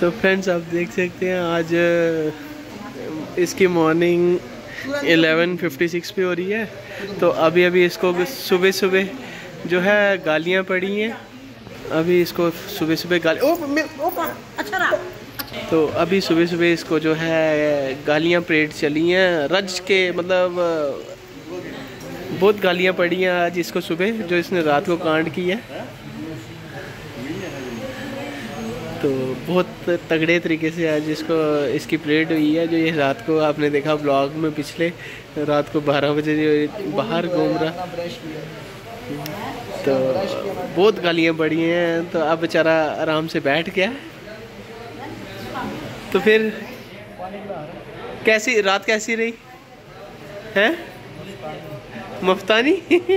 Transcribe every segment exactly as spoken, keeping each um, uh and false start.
तो फ्रेंड्स आप देख सकते हैं आज इसकी मॉर्निंग इलेवन फिफ्टी सिक्स पे हो रही है। तो अभी अभी इसको सुबह सुबह जो है गालियाँ पड़ी हैं। अभी इसको सुबह सुबह गाली ओ, ओ, अच्छा रहा। तो अभी सुबह सुबह इसको जो है गालियाँ परेड चली हैं रज के, मतलब बहुत गालियाँ पड़ी हैं आज इसको सुबह, जो इसने रात को कांड किया। तो बहुत तगड़े तरीके से आज इसको इसकी परेड हुई है। जो ये रात को आपने देखा ब्लॉग में, पिछले रात को बारह बजे जो बाहर घूम रहा, तो बहुत गालियाँ पड़ी हैं। तो अब बेचारा आराम से बैठ गया। तो फिर कैसी रात कैसी रही है मफ्तानी?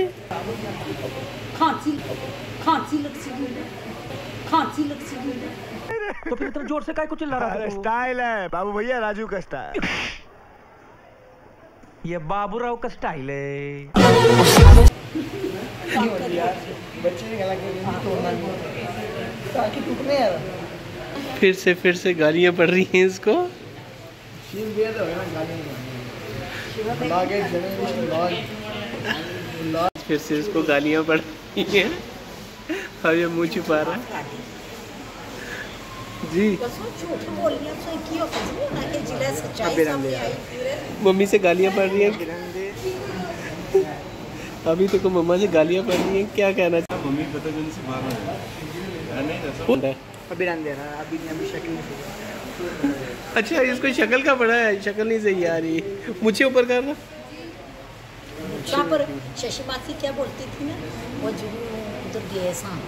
खांसी खांसी लगती खांसी लगती। तो फिर इतना जोर से काय को चिल्ला रहा था? स्टाइल है बाबू भैया, राजू का स्टाइल। ये बाबूराव का स्टाइल है। फिर से फिर से गालियाँ पड़ रही हैं इसको। फिर से इसको गालियाँ पड़ रही हैं। अब ये मुँह छुपा रहा है जी। मम्मी से गालियाँ पड़ रही हैं। अभी तो को मम्मा से गालियाँ पड़ रही हैं, क्या कहना चाहिए? मम्मी पता नहीं से बाहर है। अभी दे रहा है, अभी अभी शक्ल नहीं। अच्छा इसको शक्ल का पड़ा है, शक्ल नहीं सही आ रही। मुझे ऊपर करना पर शशि मासी क्या बोलती थी ना, वो उधर गए सा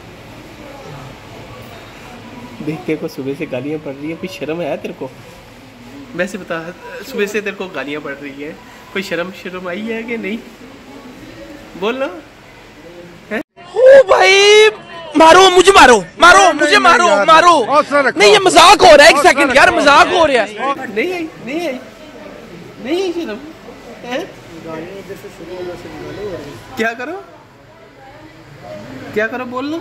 देख के को सुबह से गालियाँ पड़ रही है। कोई शर्म है तेरे को? वैसे बता, सुबह से तेरे को गालियाँ पड़ रही है, कोई शर्म शर्म आई है कि नहीं? बोल ना। ओ भाई मारो मुझे, मारो मारो मुझे, मारो मारो। नहीं ये मजाक हो रहा है, एक सेकंड यार, मजाक हो रहा है। नहीं आई नहीं आई नहीं आई शर्म है? क्या करो क्या करो बोल लो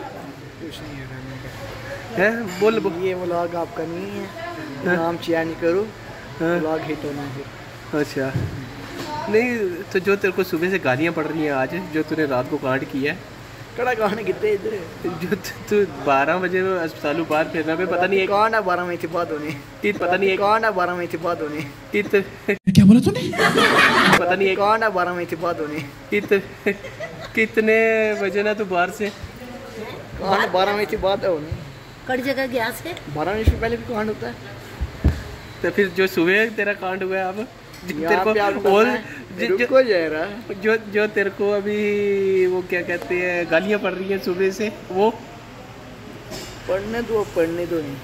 है, बोल बोल। ये व्लॉग आपका नहीं है, नाम चिया नहीं करो, व्लॉग हिट होना है। अच्छा नहीं, तो जो तेरे को सुबह से गालियाँ पड़ रही हैं आज, जो तूने रात को कांड किया है, कड़ा कांड कितने इधर जो तू बारह बजे में अस्पतालों बाहर फिरना पे पता नहीं कांड है बारह बजे बाद होने, तीत पता नहीं कांड है बारह बजे बाद होने, तीत क्या बोला तूने? पता नहीं कांड है बारह बजे बाद होने। तीत कितने बजे ना तू बाहर से? कांड बारह बजे बाद होने, कड़ी जगह गया से बारह बजे से पहले भी कांड होता है। तो फिर जो सुबह तेरा कांड हुआ है अब, तेरे को और रुको जरा, जो जो तेरे को अभी वो क्या कहते हैं गालियाँ पड़ रही हैं सुबह से, वो पढ़ने दो पढ़ने दो नहीं।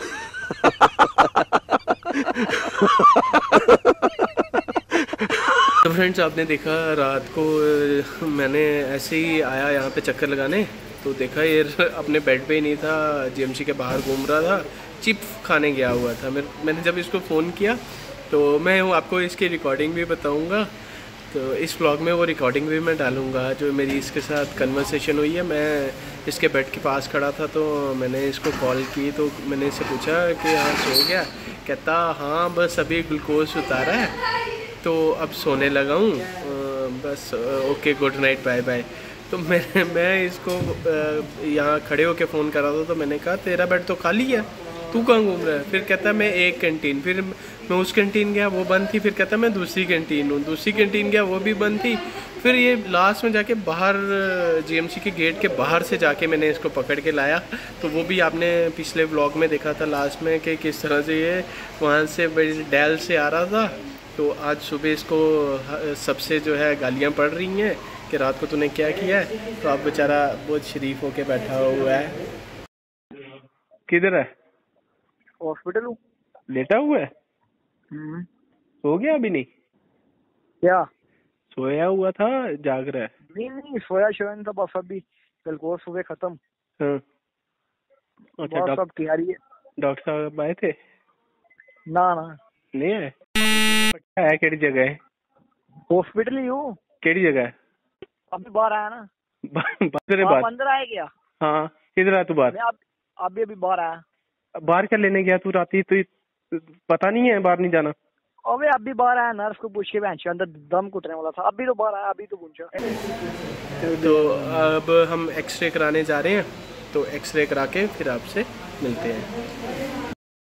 तो फ्रेंड्स आपने देखा रात को मैंने ऐसे ही आया यहाँ पे चक्कर लगाने, तो देखा ये अपने बेड पे ही नहीं था, जीएमसी के बाहर घूम रहा था, चिप खाने गया हुआ था। मैंने जब इसको फ़ोन किया तो मैं हूँ आपको इसकी रिकॉर्डिंग भी बताऊँगा। तो इस व्लॉग में वो रिकॉर्डिंग भी मैं डालूँगा जो मेरी इसके साथ कन्वर्सेशन हुई है। मैं इसके बेड के पास खड़ा था, तो मैंने इसको कॉल की, तो मैंने इससे पूछा कि हाँ सो गया? कहता हाँ बस अभी ग्लूकोज उतारा है तो अब सोने लगा हूँ, बस okay good night bye bye. तो मैं मैं इसको यहाँ खड़े होके फ़ोन कर रहा था, तो मैंने कहा तेरा बेड तो खाली है, तू कहाँ घूम रहा है? फिर कहता मैं एक कैंटीन, फिर मैं उस कैंटीन गया वो बंद थी, फिर कहता मैं दूसरी कैंटीन हूँ, दूसरी कैंटीन गया वो भी बंद थी। फिर ये लास्ट में जाके बाहर जीएमसी के गेट के बाहर से जाके मैंने इसको पकड़ के लाया। तो वो भी आपने पिछले व्लॉग में देखा था लास्ट में कि किस तरह से ये वहाँ से डैल से आ रहा था। तो आज सुबह इसको सबसे जो है गालियाँ पड़ रही हैं कि रात को तूने क्या किया है। तो अब बेचारा बहुत शरीफ होके बैठा हुआ है। किधर है? हॉस्पिटल हूँ, लेटा हुआ है। सो गया अभी नहीं? क्या सोया हुआ था, जाग रहा है? नहीं नहीं सोया शोया था, बस अभी ग्लूकोज सुबह खत्म। हाँ अच्छा, सब तैयारी है। डॉक्टर साहब आए थे? ना ना नहीं आए। है केड़ी जगह है? हॉस्पिटल ही हूँ। केड़ी जगह है? अभी बाहर आया ना। बाहर बाहर अंदर आया क्या? हाँ किधर है तू? बाहर अभी अभी बाहर आया। बाहर क्या लेने गया तू राती? तो पता नहीं है बाहर नहीं जाना? अबे अभी बाहर आया, नर्स को पूछ के बेंच अंदर दम घुटने वाला था, अभी तो बाहर आया, अभी तो पूछा। तो अब हम एक्सरे कराने जा रहे हैं, तो एक्सरे करा के फिर आपसे मिलते हैं।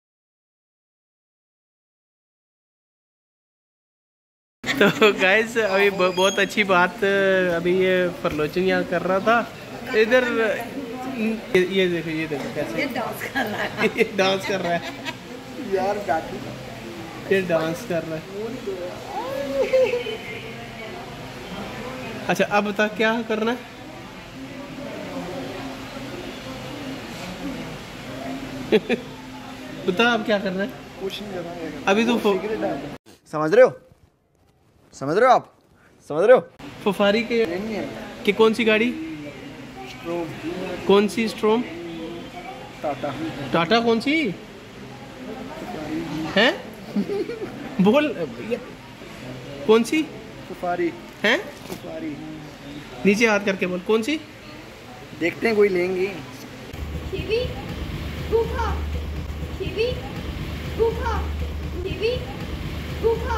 तो गाइस अभी बहुत अच्छी बात, अभी ये फरलोचन यहाँ कर रहा था इधर। ये, ये देखो ये देखो कैसे ये डांस कर रहा है। ये डांस कर रहा है यार बैठी ये डांस कर रहा है। अच्छा अब बता क्या करना है? बता अब क्या करना है? कुछ नहीं करना अभी तो समझ रहे हो, समझ रहे हो आप, समझ रहे हो? फुफारी के कि कौन सी गाड़ी? स्ट्रोम। कौन सी स्ट्रोम? टाटा। टाटा कौन सी है? बोल कौन सी? सफारी है? सफारी। नीचे हाथ करके बोल कौन सी? देखते हैं कोई लेंगे। कीवी गुफा कीवी गुफा कीवी गुफा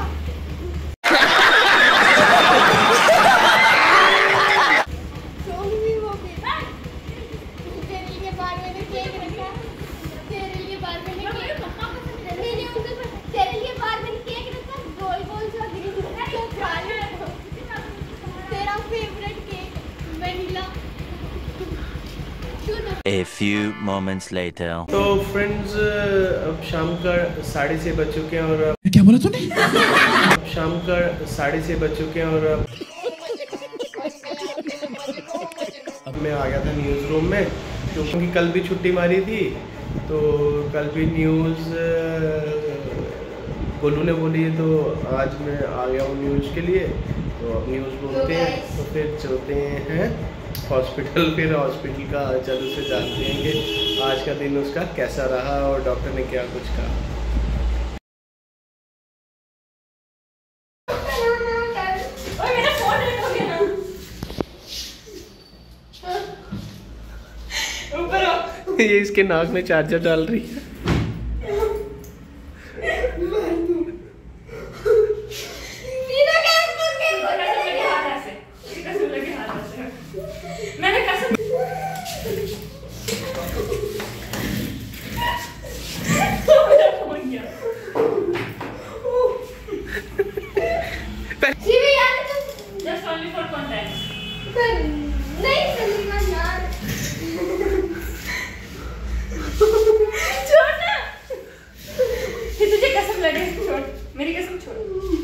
तेरे लिए बार मैंने केक रखा, तेरे लिए बार मैंने केक मैंने उनको तेरे लिए बार मैंने केक रखा, गोल गोल सा ग्रीन तो खा ले तेरा favourite cake vanilla. A few moments later. तो फ्रेंड्स अब शाम का साढ़े छः बज चुके हैं और क्या बोला तूने? अब शाम का साढ़े छः बज चुके हैं और अब मैं आ गया था न्यूज़ रूम में, क्योंकि कल भी छुट्टी मारी थी। तो कल भी न्यूज़ गोलू ने बोली, तो आज मैं आ गया हूँ न्यूज़ के लिए। तो अब न्यूज़ बोलते हैं, तो फिर चलते हैं हॉस्पिटल। फिर हॉस्पिटल का चलो से जानते हैं कि आज का दिन उसका कैसा रहा और डॉक्टर ने क्या कुछ कहा। ये इसके नाक में चार्जर डाल रही है। मेरी कसम छोड़।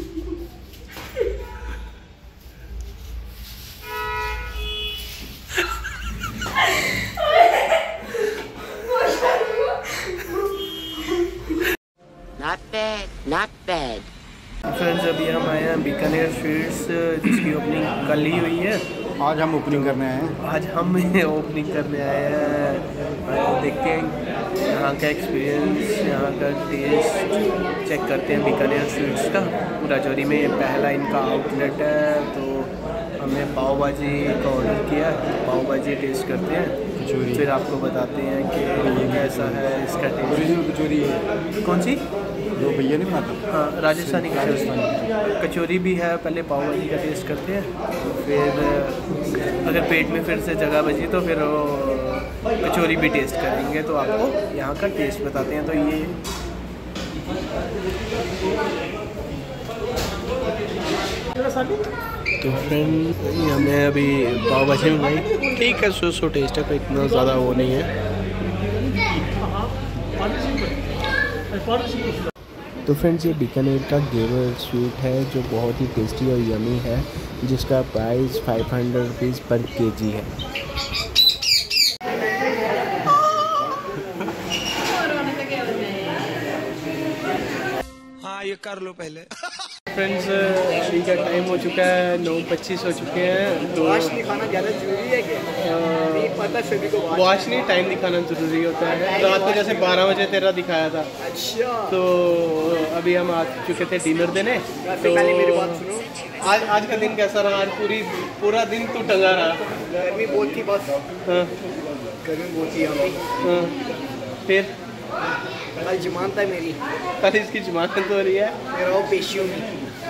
Not bad, not bad. Friends अभी हम आए हैं बीकानेर स्वीट्स, जिसकी ओपनिंग कल ही हुई है। आज हम ओपनिंग करने आए हैं। आज हम ओपनिंग करने आए हैं। देखते हैं यहाँ का एक्सपीरियंस, यहाँ का टेस्ट चेक करते हैं बीकानेर स्वीट्स का। राजौरी में पहला इनका आउटलेट है। तो हमने पाव भाजी का ऑर्डर किया, पाव भाजी टेस्ट करते हैं, फिर आपको बताते हैं कि ये कैसा है इसका टेस्ट। कचौरी है कौन सी? जो भैया नहीं बनाता? हाँ राजस्थानी कचौरी। कचौरी भी है, पहले पाव भाजी का टेस्ट करते हैं, फिर अगर पेट में फिर से जगह बची तो फिर वो कचौरी भी टेस्ट करेंगे। तो आपको यहाँ का टेस्ट बताते हैं। तो ये तो फ्रेंड हमें अभी पाव भाजी मंगाई, ठीक है, सो सो टेस्ट है, कोई इतना ज़्यादा वो नहीं है। तो फ्रेंड्स ये बीकानेर का गेवर स्वीट है जो बहुत ही टेस्टी और यमी है, जिसका price five hundred rupees per K G है। हाँ ये कर लो पहले। फ्रेंड्स अभी का टाइम हो चुका है, नौ पच्चीस हो चुके हैं। तो वॉश नहीं खाना ज़्यादा जरूरी है क्या? नहीं पता सभी को वॉश नहीं, टाइम दिखाना ज़रूरी होता है। रात को जैसे बारह बजे तेरा दिखाया था। अच्छा। तो अभी हम आ चुके थे डिनर देने। तो मेरी बात सुनो, आज आज का दिन कैसा रहा? आज पूरी पूरा दिन तू टंगा रहा। गर्मी बहुत थी बस। हाँ गर्मी बहुत थी यहाँ पे। हाँ फिर कल जमानत है मेरी। कल इसकी जमानत हो रही है। मेरा वो पेशियों में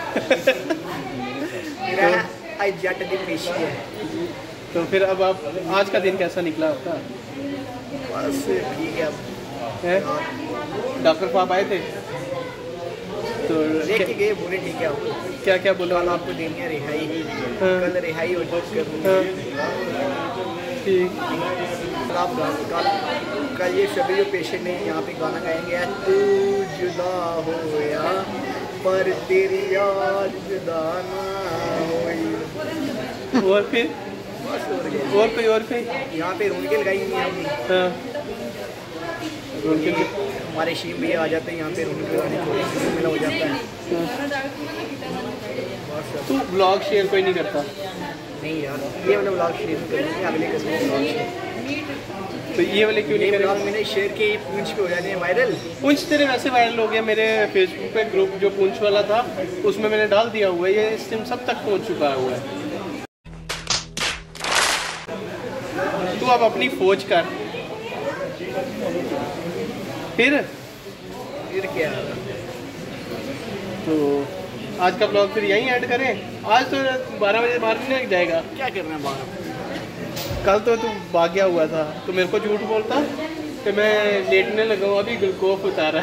मेरा आज जट दी पेशी है। तो फिर अब आप आज का दिन कैसा निकला आपका? बस ठीक है। हैं? डॉक्टर साहब आए थे तो देख के गए, बोले ठीक है। क्या क्या बोला? कल आपको देनी है रिहाई। हाँ। कल रिहाई हो हाँ। ठीक। आप कल कल ये सभी जो पेशेंट हैं यहाँ पे गाना गाएंगे, तू जुदा हो गया पर तेरी याद जुदा ना होई। और फिर बस हो गया। और कोई और कोई यहाँ पे रौनकें लगाएंगे हमने। हाँ। रौनकें हमारे शीम भी आ जाते हैं यहाँ पे, रौनकें लगाने को मिला हो जाता है। तू ब्लॉग शेयर कोई नहीं करता? नहीं यार, ये वाला ब्लॉग शेयर करेंगे अगले किस्म के ब्लॉग शेयर। तो ये वाले क्यों नहीं ये ब्लॉग करेंगे? मैंने शेयर किए, पूंछ पे हो जाते हैं वायरल। पूंछ तेरे वैसे वायरल हो गया। मेरे फेसबुक पे ग्रुप जो पूंछ वाला था उसमें मैंने डाल दिया हुआ है, ये इस टाइम सब तक पहुंच चुका हुआ है। तू अब अपनी फौज कर। फिर फिर क्या? तो आज का ब्लॉग फिर यहीं ऐड करें। आज तो बारह बजे बाहर नहीं जाएगा। क्या करना है बाहर? कल तो तू भाग गया हुआ था तो मेरे को झूठ बोलता कि मैं लेटने लगा हूँ, अभी ग्लूकोफ उतारा है।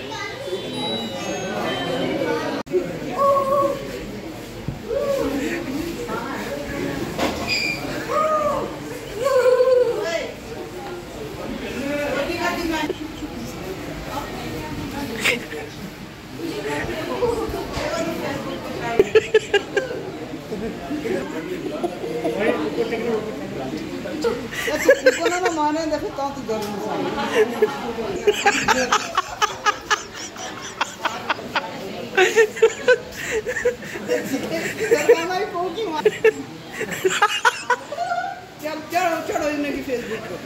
चढ़ो इनकी फेसबुक पे।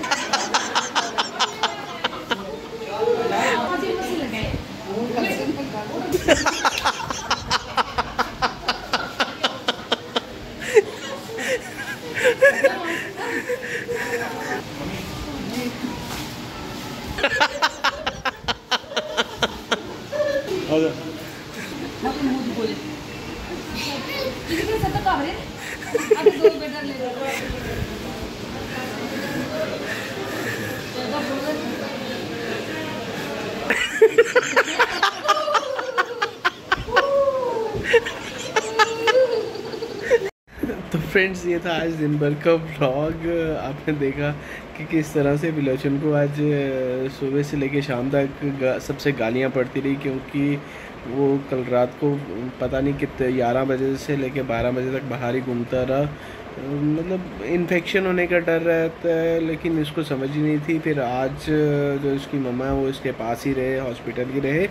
तो फ्रेंड्स ये था आज दिन भर का व्लॉग। आपने देखा कि किस तरह से विलोचन को आज सुबह से लेके शाम तक गा, सबसे गालियाँ पड़ती रही, क्योंकि वो कल रात को पता नहीं कितने ग्यारह बजे से लेके बारह बजे तक बाहर ही घूमता रहा। मतलब इन्फेक्शन होने का डर रहता है, लेकिन इसको समझ ही नहीं थी। फिर आज जो इसकी मम्मा है वो इसके पास ही रहे, हॉस्पिटल ही रहे।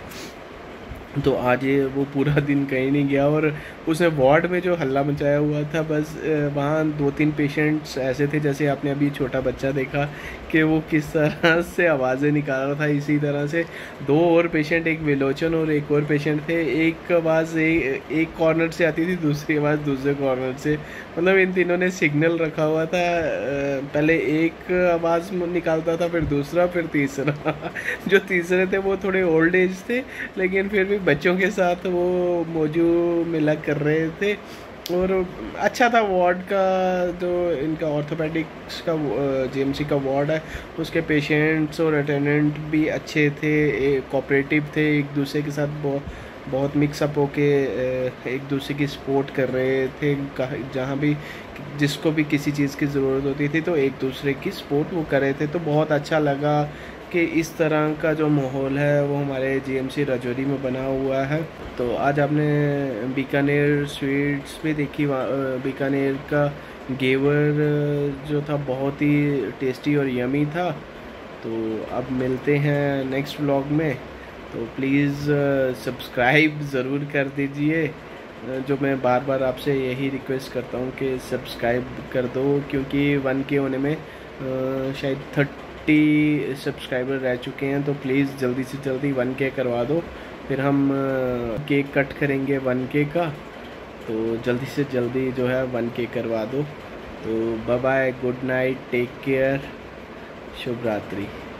तो आज ये वो पूरा दिन कहीं नहीं गया और उसने वार्ड में जो हल्ला मचाया हुआ था, बस वहाँ दो तीन पेशेंट्स ऐसे थे जैसे आपने अभी छोटा बच्चा देखा कि वो किस तरह से आवाज़ें निकाल रहा था। इसी तरह से दो और पेशेंट, एक विलोचन और एक और पेशेंट थे, एक आवाज़ एक, एक कॉर्नर से आती थी, दूसरी आवाज़ दूसरे कॉर्नर से। मतलब इन तीनों ने सिग्नल रखा हुआ था, पहले एक आवाज़ निकालता था, फिर दूसरा, फिर तीसरा। जो तीसरे थे वो थोड़े ओल्ड एज थे, लेकिन फिर भी बच्चों के साथ वो मौजू मिला कर रहे थे। और अच्छा था वार्ड का, जो इनका ऑर्थोपेडिक्स का जीएमसी का वार्ड है, उसके पेशेंट्स और अटेंडेंट भी अच्छे थे, कोऑपरेटिव थे, एक दूसरे के साथ बहुत बहुत मिक्सअप होके एक दूसरे की सपोर्ट कर रहे थे। जहाँ भी जिसको भी किसी चीज़ की ज़रूरत होती थी तो एक दूसरे की सपोर्ट वो कर रहे थे। तो बहुत अच्छा लगा कि इस तरह का जो माहौल है वो हमारे जीएमसी राजौरी में बना हुआ है। तो आज आपने बीकानेर स्वीट्स भी देखी, बीकानेर का घेवर जो था बहुत ही टेस्टी और यमी था। तो अब मिलते हैं नेक्स्ट व्लॉग में, तो प्लीज़ सब्सक्राइब ज़रूर कर दीजिए। जो मैं बार बार आपसे यही रिक्वेस्ट करता हूँ कि सब्सक्राइब कर दो, क्योंकि वन के होने में आ, शायद थर्टी सब्सक्राइबर रह चुके हैं। तो प्लीज़ जल्दी से जल्दी वन के करवा दो, फिर हम केक कट करेंगे वन के का। तो जल्दी से जल्दी जो है वन के करवा दो। तो bye bye, good night, take care, शुभ रात्रि।